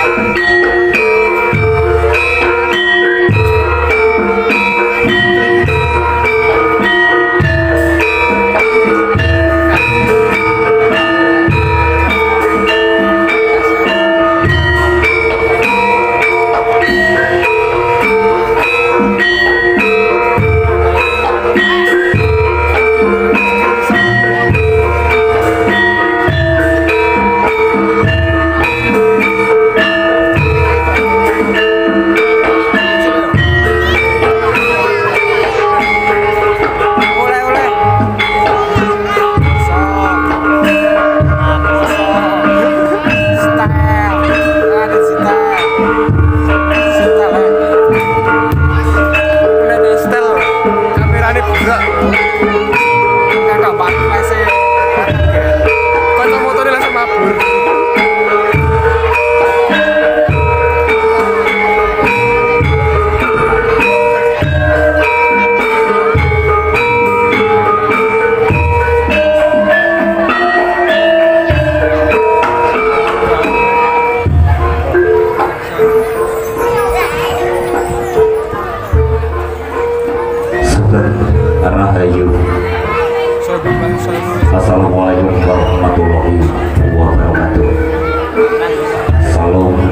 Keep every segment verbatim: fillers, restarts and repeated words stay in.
Assalamualaikum warahmatullahi wabarakatuh. Salam.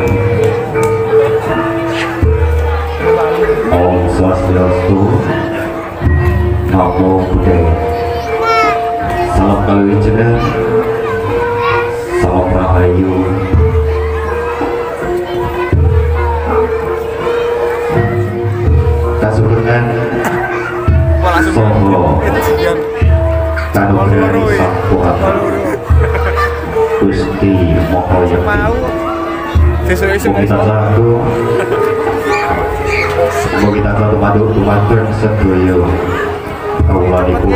Om Swastiastu. Namo Buddhaya. Salam kaluwicenah. Salam rahayu. Kasugengan Soho Kanugrahani Sang Tuhan Gusti Maha Yakti. Mugi tansah mugi tansah tumandu dumateng sedaya kawulanipun.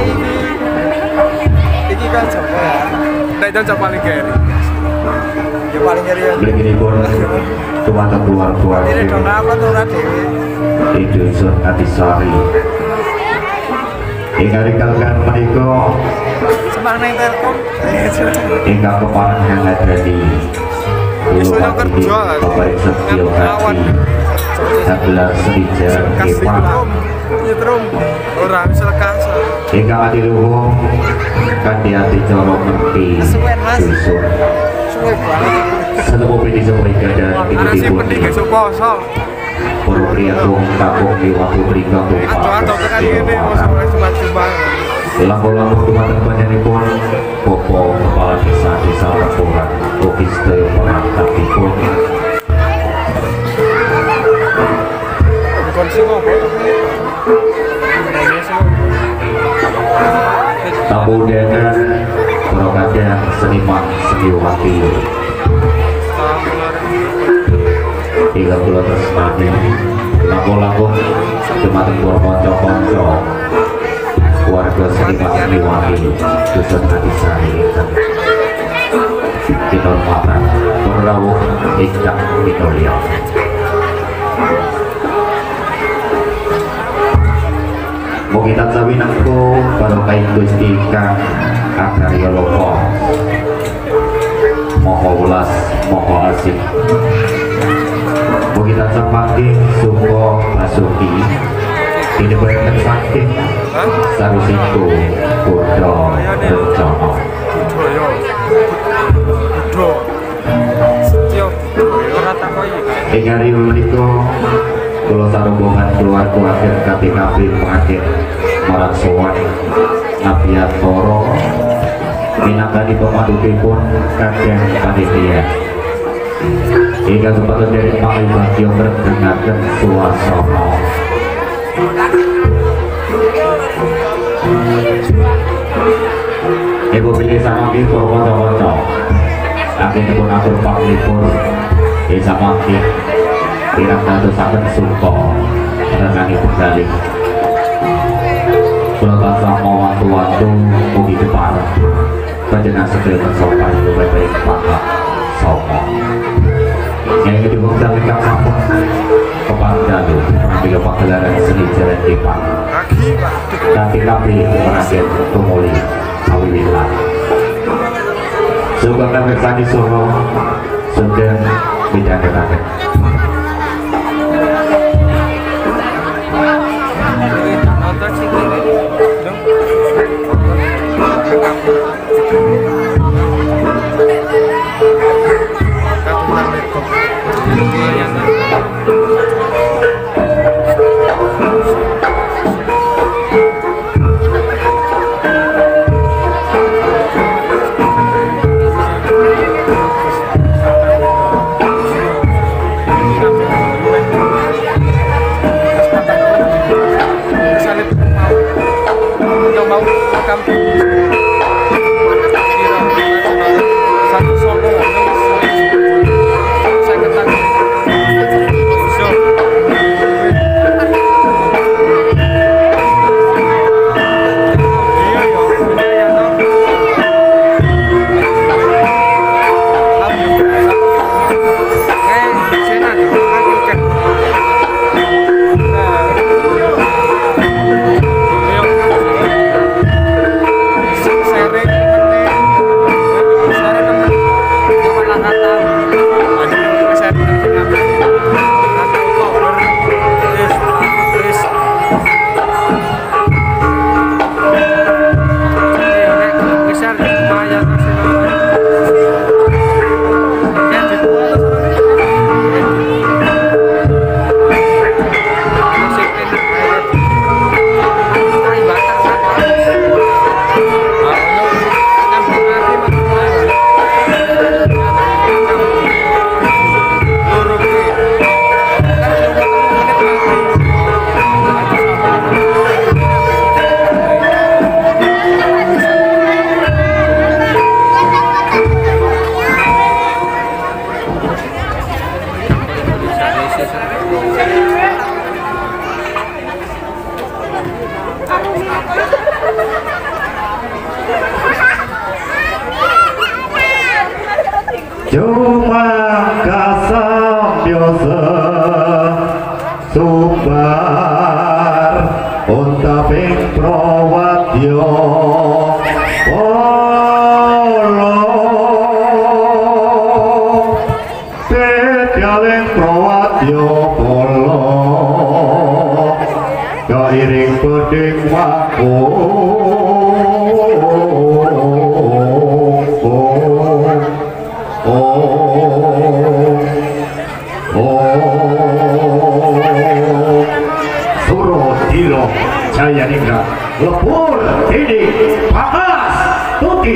Iki kan Jawa ya. Nek Jawa paling keri. Ya paling keri ya. Mliginipun dumateng keluarga. Ini dong apa tuh ora dhewe. Idul Adisari. Ingkang rikalkan menika Semang nang Telkom. ingkang kepareng ngadani kula kerja Bapak Setyo Hadi Sablar Serija Kepang Nyetrum ora bisa lekas. ingkang adiluhung kanthi ati cara menti dusun Suwe banget. seluruh pedi semua ibadah Ana sing ikutipun penting iso poso. para priyagung kakung di waktu berikan Atau-atau tekan ngene ora cuma-cuma. Langkah-langkah dumateng panjenenganipun Bapak Kepala Desa Desa Laporan ugi sedaya perangkatipun tamu undangan para kadang seniman seniwati tiga puluh tersebut langkah-langkah dumateng para kanca-kanca warga seniman seniwati dusun Adisari kinurmatan perawuh ingkang minulya. Mugi tansah winengku barokah Gusti Kang Akarya Loka Maha Welas Maha Asih. Mugi tansah panggih sumba basuki ini berkat saking sarusipun Buddha rencana. Ing hari menika kula sarungan keluarga akhir kati kabeh pengakhir marang sowan Nabiyatara minangkani pemadukipun kadang panitia. Hingga sepatutnya dari panglibagya merdengaken suasana. Ibu pilih sama kita kanca-kanca. Akhiripun atur panglipur desa mangkin kirang dadosaken sumpah renanipun bali. Kula tansah mawantu-wantu mugi kepareng panjenengan sedaya sopan luwih paham sapa. Yang dibuktikan ingkang sampun kepandalu mengambil pagelaran seni jalan Kepang. Nanti kami mengambil tumuli awiwilan. Suka kami tadi suruh sedang midhangetaken. Nonton sih dong. Satu solo, saya katakan. Cuma kasambyosa sumbar unta ping prawadya polo tetyaling prawadya polo kairing peding waku Surodiro Jaya Ningrat Lepur Didi Pakas Tuti.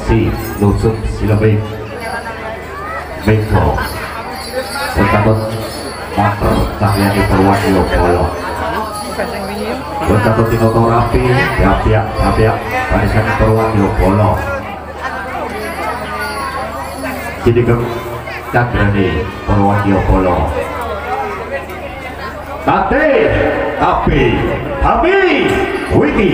si lusuk silebih Meko Berkabut motor Cahyani Purwadyo Polo Berkabut Tinoto Rapi Rapiak Rapiak Barisan Purwadyo Polo Cidigem Cagrani Purwadyo Polo Tate Api Api Wiki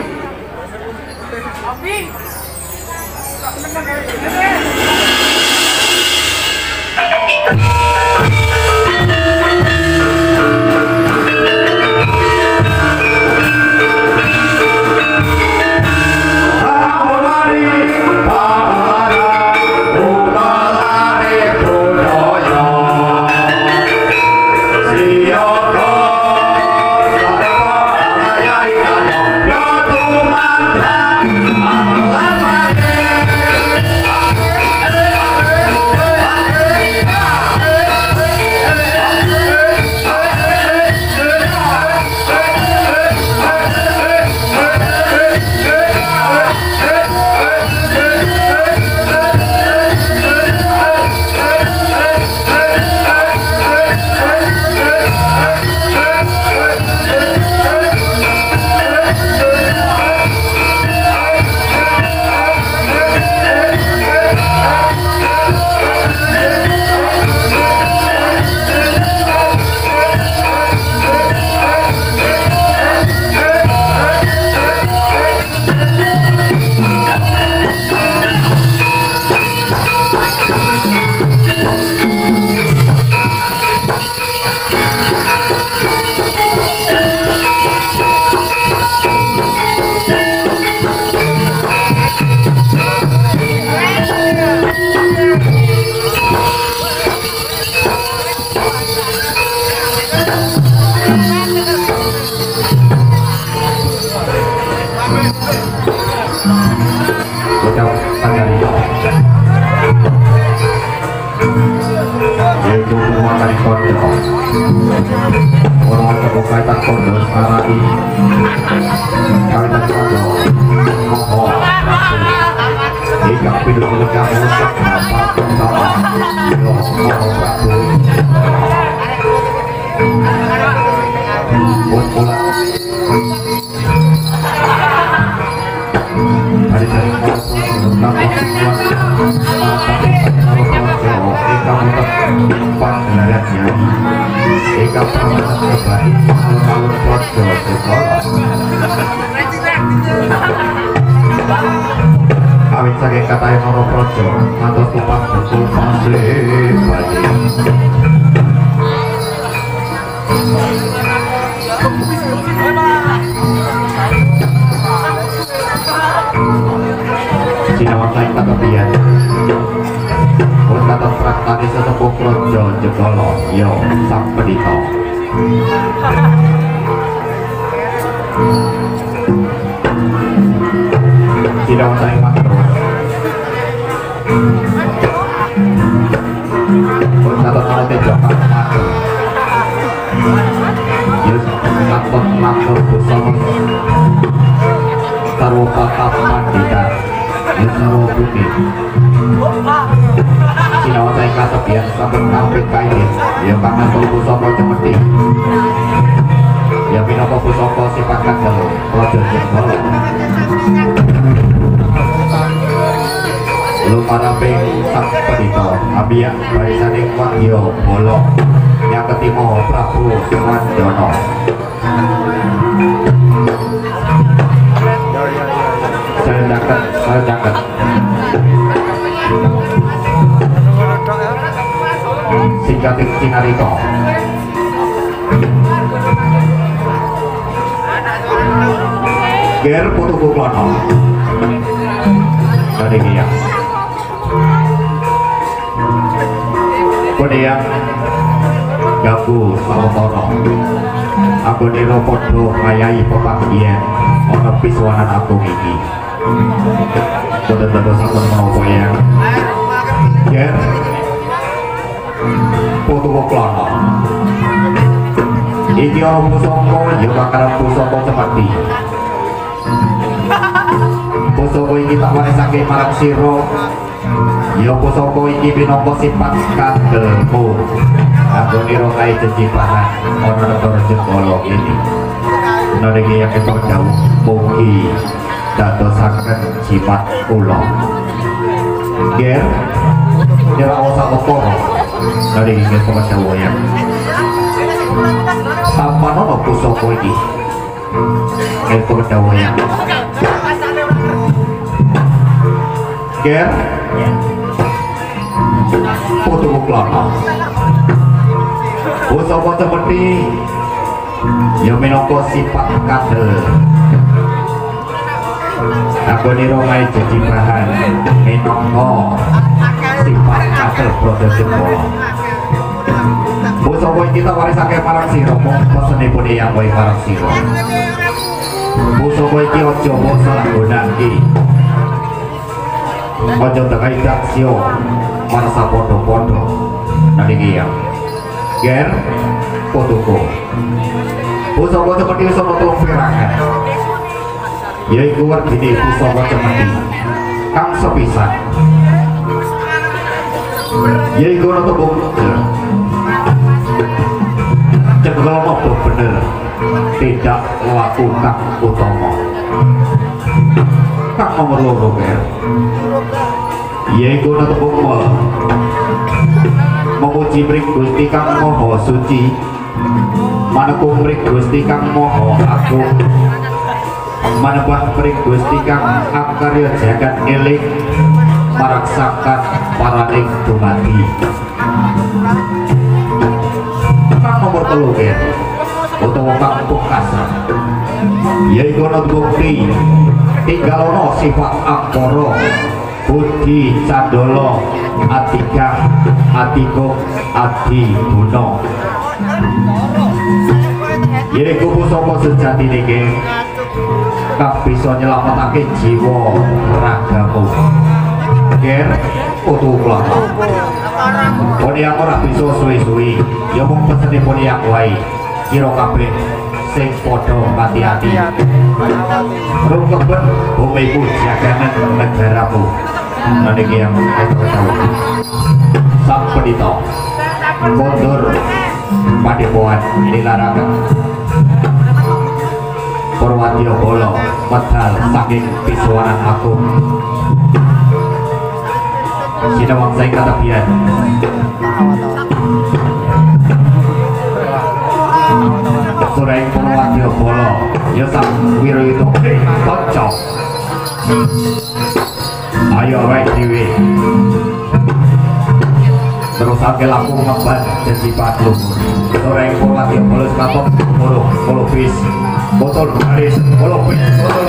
yaitu semua dari kondo orang terkaitan kondo sekarang kaitan kondo mohon jika hidup kamu seberapa pertama mohon prabu buat pulang hari ini tentang kesimpulan Eka mutak empat gelarnya Eka permainan terbaik tahun Projo Sekolah awit saking katai Noro Projo atau tupak betul pasir badi Cinawan lain tak kebian kata praktani sesepuh Projo Jegolo yo sang pedito tidak usah ingat terus kata kalau tejokan mati yes lakon lakon busong taruh patah mandita yes taruh putih Sinawa saya kata biar sabun kampit kain ya karena tubuh sopo cemeting ya pinoko pusoko sipakan jalo Projo Jegolo lu para ping sang pedito abiak barisaning Wadyo Polo yang ketimo Prabu Suwandono saya dakat saya dakat singkating Cinarito Ger putu kuklono dari dia kemudian gabu sawetara aku niro podo mayai pepanggian ono pisuanan aku iki boten-boten sampun menapa ya Ger putu kuklono iki ana pusaka ya bakaran pusaka semati pusaka iki tak warisake marang sira. Ya pusaka iki minangka sifat kandelmu. Anggonira kae jejibahan ana negara Jengkala ini. Nalika yang kita jauh mugi dadosaken sifat kula. Ger ora usah keporo. Nalika kita jauh ya. Sampanono pusaka iki. Kita jauh ya. Ger putu klana pusaka seperti ya minangka sifat kadel anggonira kae jejibahan minangka sifat kadel Praja Jengkala. Pusaka iki tak warisake marang sira mung pesenipun yang wae marang sira. Pusaka iki aja mung salah gunakake. Ojo tekai daksio marasa podo-podo naliki ya ger potuko pusaka seperti iso tulung pirangan yaiku werdine pusaka cemeti kang sepisan yaiku ana tembung cekel apa bener tidak laku kang utama kang nomor loro ger yaiku ana tembung memuji mring Gusti kang maha suci maneka mring Gusti kang maha agung manembah mring Gusti kang akarya jagat eling maraksakan paraning dumadi kang nomor telu ken utawa kang pungkasan yaiku ana bukti tinggalono sifat akara budi candala atikang atikung adi guna yaiku pusaka sejati niki kang bisa nyelametake jiwa ragamu ger putu klana pun yang ora bisa suwi-suwi ya mung pesene pun yang wae kira kabeh sing padha hati-hati rukeben bumiku jaganan negaramu niki yang tahu sang pendito mundur padepokan dilaraken Purwadya Bala medal saking pisuwaran agung sinawang saing katabian Sureng Purwadya Bala ya sang wirayuda kanca ayo wae dhewe terus ake laku ngemban janji patlung Sureng Purwadya Bala katon puluh puluh bis botol garis puluh bis botol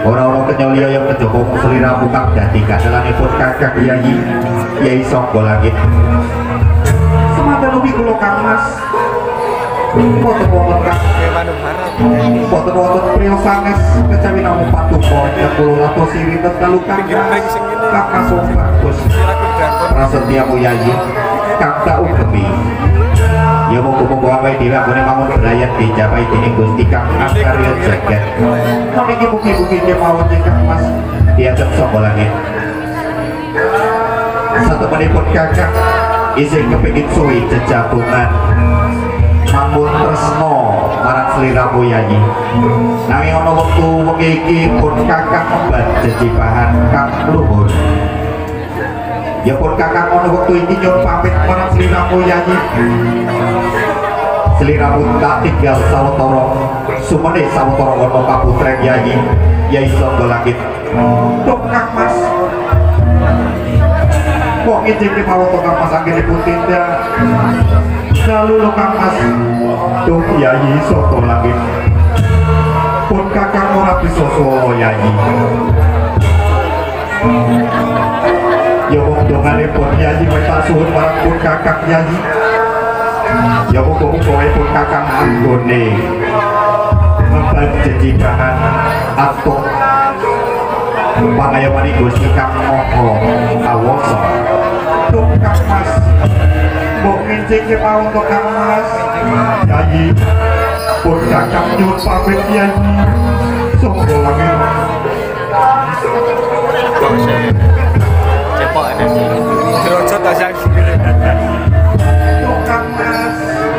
orang-orang kenyolio yang kejokong selira buka dadi kadalanipun kakak Yayi Yai Songgo Langit. Semata nubi kulo Kang Mas foto-foto kang foto-foto prio sanes kecawi namu patuko yang kulo lato siri tetalu kang kang masuk bagus prasetya Yayi kang tak ugemi ya mau kumpul wae dhewe anggone mangun berayat dicapai dening Gusti Kang Akarya Jagat. Niki buki-buki kemawon Kang Mas diajak Songgo Langit. Satu menipun kakak isih kepengin suwi jejabungan mampun tresno marang sliramu Yayi. Nanging ana wektu wengi iki pun kakak kembar jejibahan kang luhur. Ya pun kakak ono waktu ini nyuwun pamit marang sliramu Yayi. Sliramu tak tinggal sawetara sumene sawetara ana kaputreng Yayi Yai Songgo Langit. Tuk Kang Mas. Kok ngijik kemawon to Kang Mas anggenipun tindak. Lalu Kang Mas. Tuk Yai Songgo Langit. Pun kakak ora bisa solo Yayi. Ya wong dongane pun Yayi minta suwun marang pun kakak Yayi. Ya wong kowe pun kakak anggone ngemban jejibahan atuk pangayomane Gusti Kang Maha Kawasa. Tuk Kang Mas mbok ngincik kemawon to Kang Mas. Yayi pun kakak nyuwun pamit Yayi Songgo Langit. Gerocot asal sini. Kang Mas.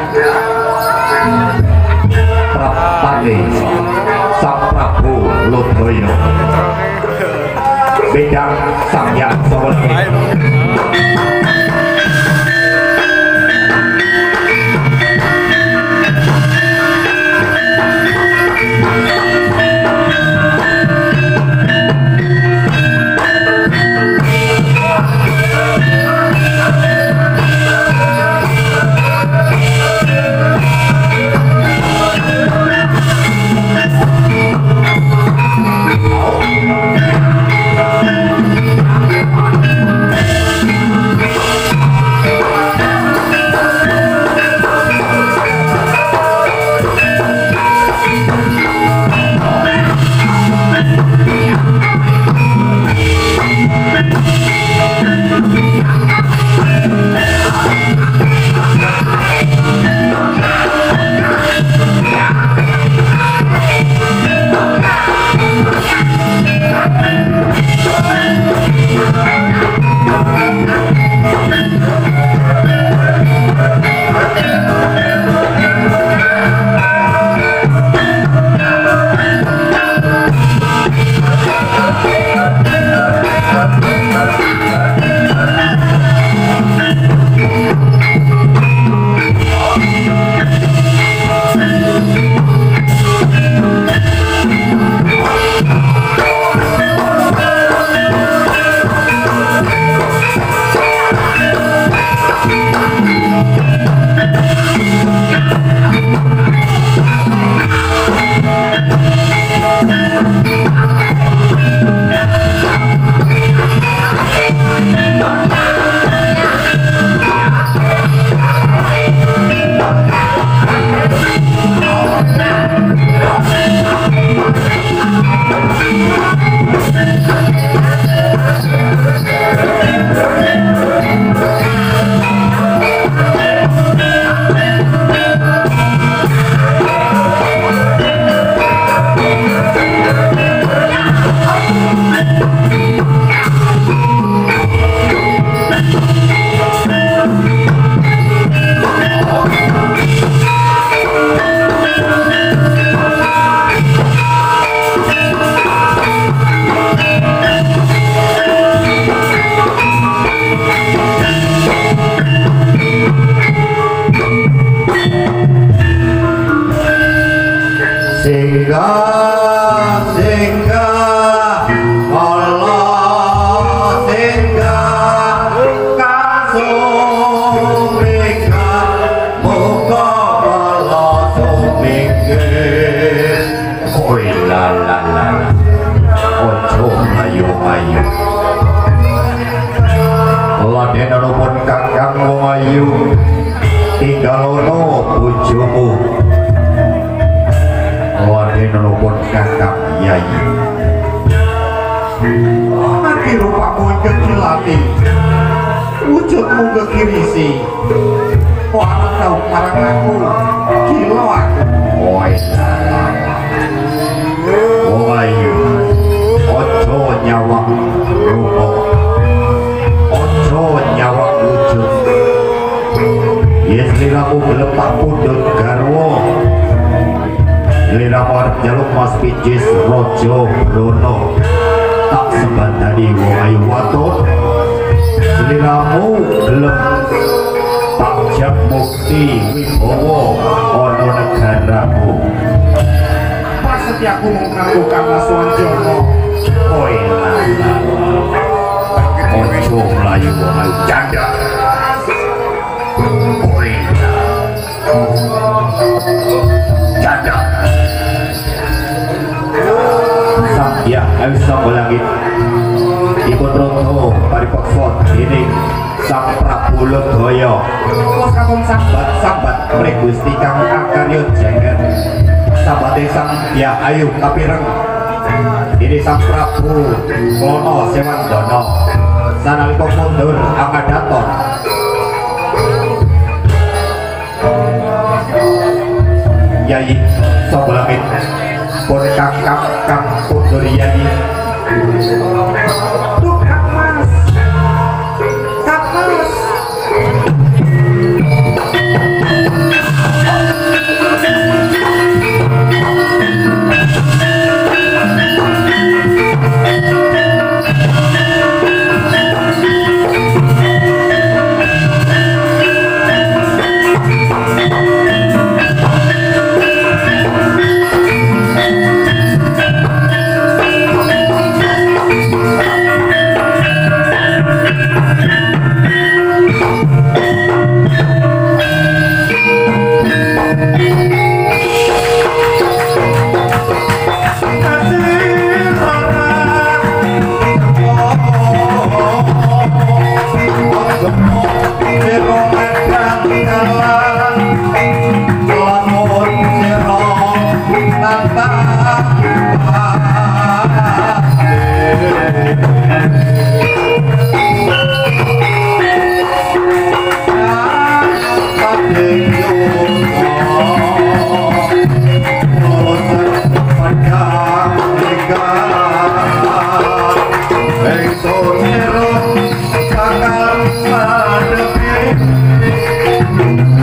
Prapane Sang Prabu Lodaya. Bedang Sang Hyang Songgo Langit. nuwun Kakang Wayu tinggalono bojomu wadhe nuwun Kakang Yayi nanti rupamu kekilati wujudmu kekirisi kok anak tau marang aku gila aku oi Wayu ojo nyawang rupa ojo nyawang wujud yes liramu gelepak pundut garwo liramu arep jaluk mas pijis rojo brono tak sebandani Wayu watut liramu gelem tak jak mukti wibowo ono negaramu setiaku mengakukan lasuan jono oi lala ojo melayu Wayu janda oi janda sang ya ayo sang langit ikut roto paripaksot ini sang Prabu Ledaya kos kakung sambat sambat mrih Gusti Kang Akarya Jengger sabate sang ya ayu kapireng ini sang Prabu Klono Sewandana sanalika mundur angadaton Yayi sapa langit pun kakang kang mundur Yayi tuh Kang Mas Kang Mas Thank you.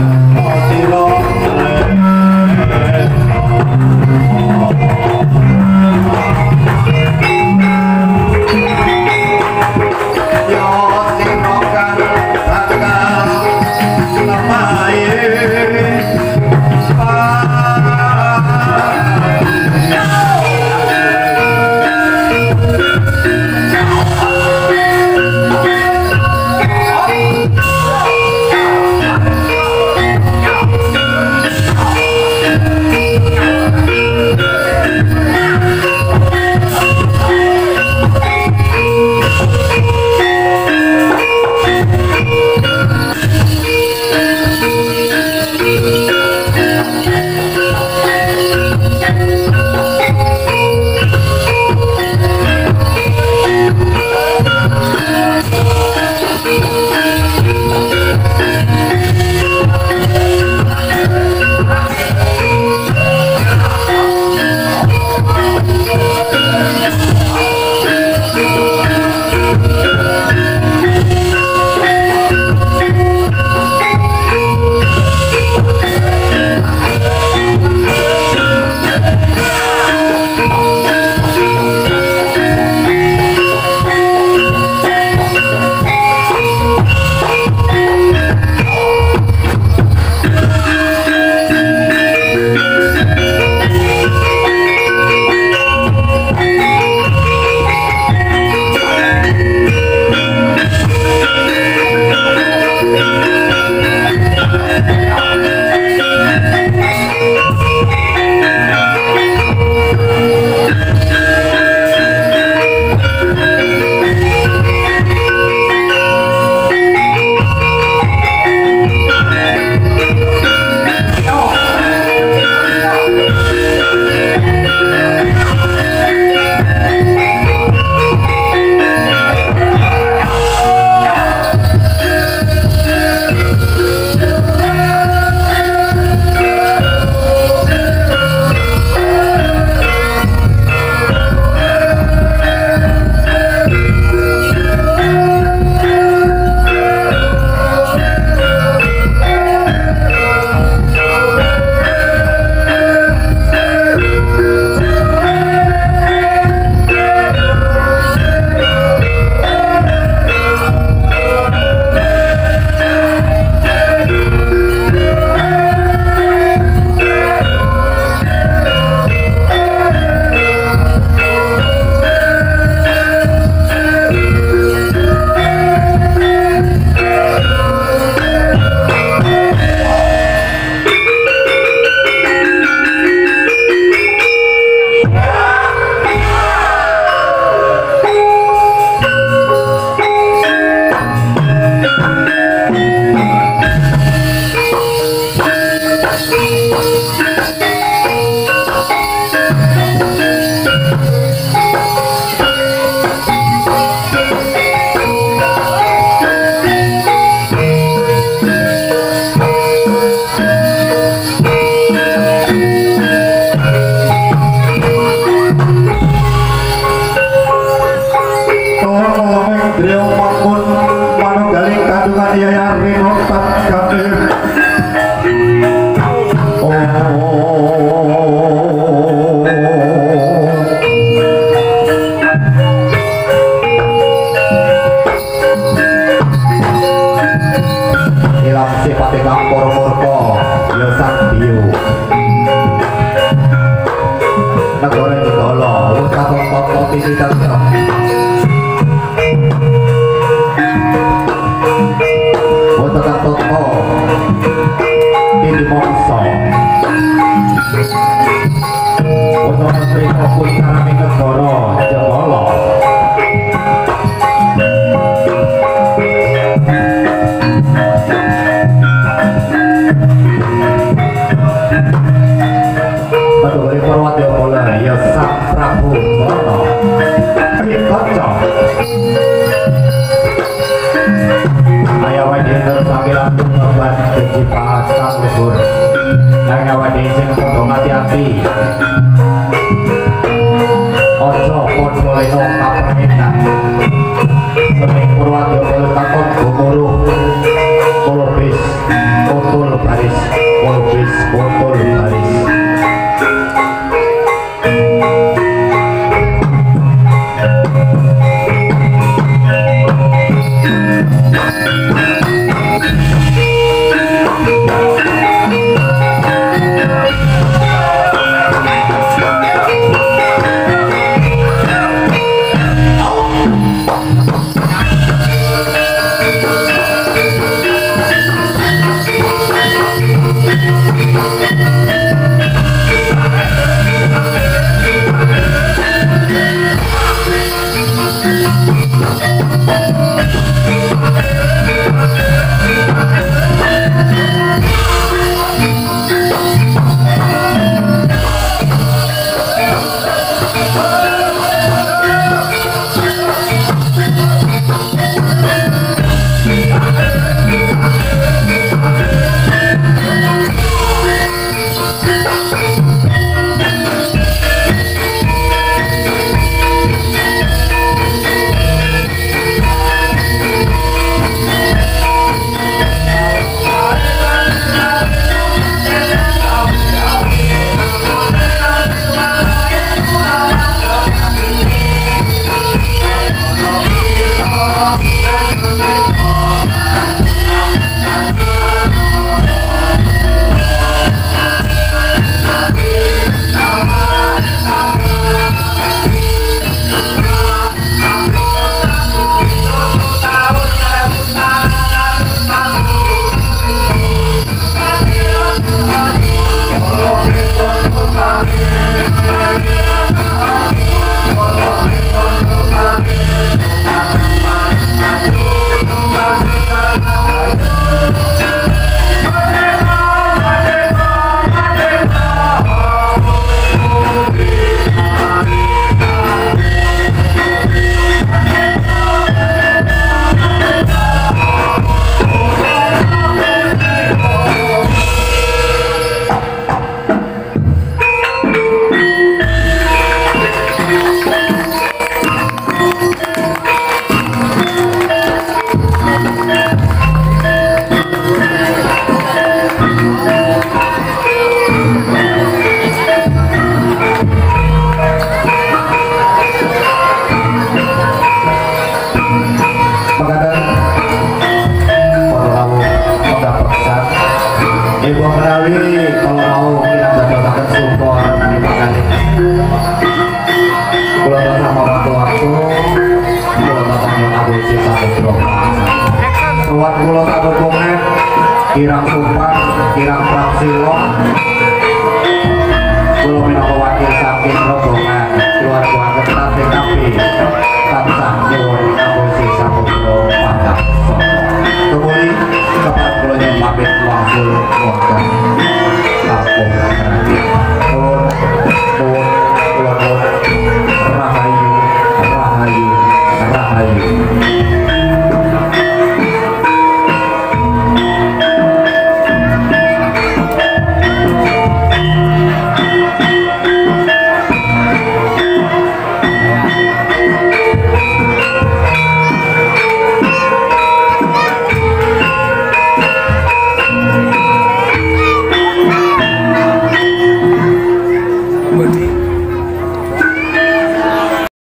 kirang sopan, kirang praksila, kula minangka wakil saking rombongan keluarga